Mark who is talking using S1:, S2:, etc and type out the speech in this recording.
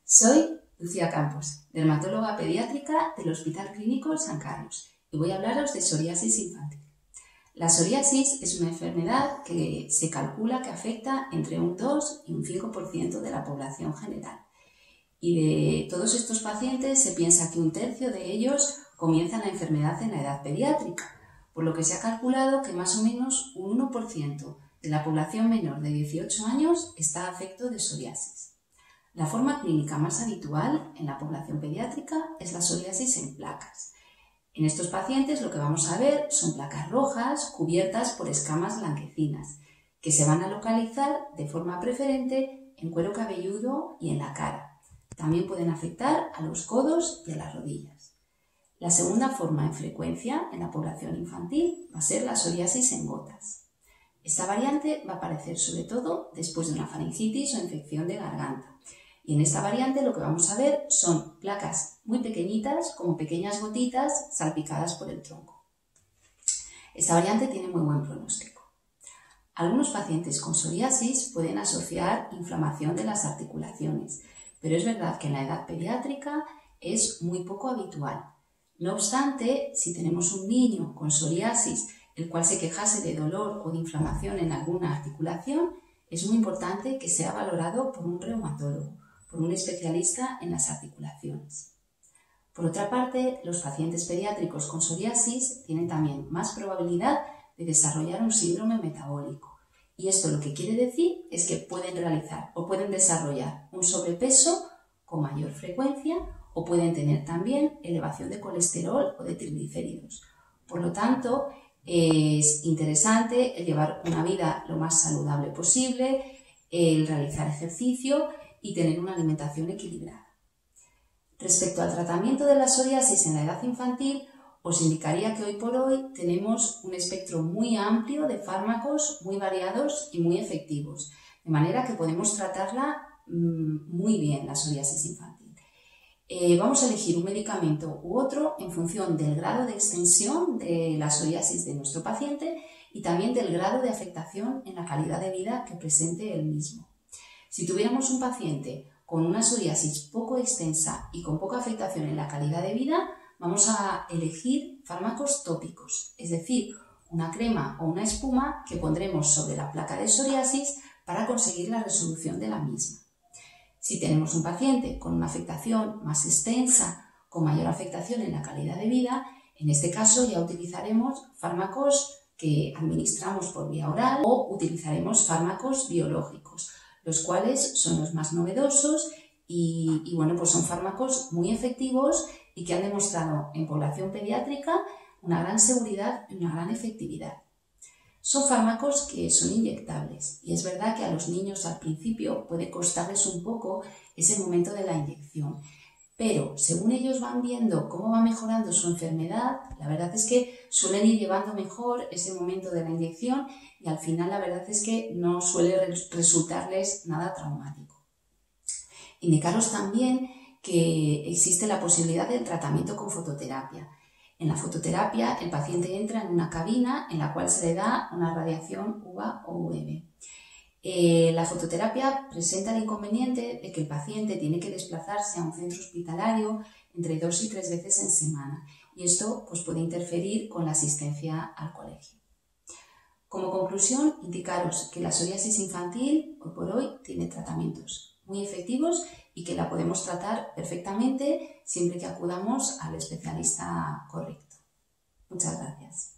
S1: Soy Lucía Campos, dermatóloga pediátrica del Hospital Clínico San Carlos, y voy a hablaros de psoriasis infantil. La psoriasis es una enfermedad que se calcula que afecta entre un 2 y un 5% de la población general. Y de todos estos pacientes se piensa que un tercio de ellos comienzan la enfermedad en la edad pediátrica, por lo que se ha calculado que más o menos un 1% de la población menor de 18 años está afecto de psoriasis. La forma clínica más habitual en la población pediátrica es la psoriasis en placas. En estos pacientes lo que vamos a ver son placas rojas cubiertas por escamas blanquecinas, que se van a localizar de forma preferente en cuero cabelludo y en la cara. También pueden afectar a los codos y a las rodillas. La segunda forma en frecuencia en la población infantil va a ser la psoriasis en gotas. Esta variante va a aparecer sobre todo después de una faringitis o infección de garganta. Y en esta variante lo que vamos a ver son placas muy pequeñitas, como pequeñas gotitas salpicadas por el tronco. Esta variante tiene muy buen pronóstico. Algunos pacientes con psoriasis pueden asociar inflamación de las articulaciones, pero es verdad que en la edad pediátrica es muy poco habitual. No obstante, si tenemos un niño con psoriasis, el cual se quejase de dolor o de inflamación en alguna articulación, es muy importante que sea valorado por un reumatólogo, por un especialista en las articulaciones. Por otra parte, los pacientes pediátricos con psoriasis tienen también más probabilidad de desarrollar un síndrome metabólico. Y esto lo que quiere decir es que pueden realizar o pueden desarrollar un sobrepeso con mayor frecuencia o pueden tener también elevación de colesterol o de triglicéridos. Por lo tanto, es interesante el llevar una vida lo más saludable posible, el realizar ejercicio y tener una alimentación equilibrada. Respecto al tratamiento de la psoriasis en la edad infantil, os indicaría que hoy por hoy tenemos un espectro muy amplio de fármacos muy variados y muy efectivos, de manera que podemos tratarla muy bien, la psoriasis infantil. Vamos a elegir un medicamento u otro en función del grado de extensión de la psoriasis de nuestro paciente y también del grado de afectación en la calidad de vida que presente el mismo. Si tuviéramos un paciente con una psoriasis poco extensa y con poca afectación en la calidad de vida, vamos a elegir fármacos tópicos, es decir, una crema o una espuma que pondremos sobre la placa de psoriasis para conseguir la resolución de la misma. Si tenemos un paciente con una afectación más extensa, con mayor afectación en la calidad de vida, en este caso ya utilizaremos fármacos que administramos por vía oral o utilizaremos fármacos biológicos, los cuales son los más novedosos y pues son fármacos muy efectivos y que han demostrado en población pediátrica una gran seguridad y una gran efectividad. Son fármacos que son inyectables y es verdad que a los niños al principio puede costarles un poco ese momento de la inyección, pero según ellos van viendo cómo va mejorando su enfermedad, la verdad es que suelen ir llevando mejor ese momento de la inyección y al final la verdad es que no suele resultarles nada traumático. Indicaros también que existe la posibilidad del tratamiento con fototerapia. En la fototerapia el paciente entra en una cabina en la cual se le da una radiación UVA o UV. La fototerapia presenta el inconveniente de que el paciente tiene que desplazarse a un centro hospitalario entre 2 y 3 veces en semana y esto puede interferir con la asistencia al colegio. Como conclusión, indicaros que la psoriasis infantil hoy por hoy tiene tratamientos muy efectivos y que la podemos tratar perfectamente siempre que acudamos al especialista correcto. Muchas gracias.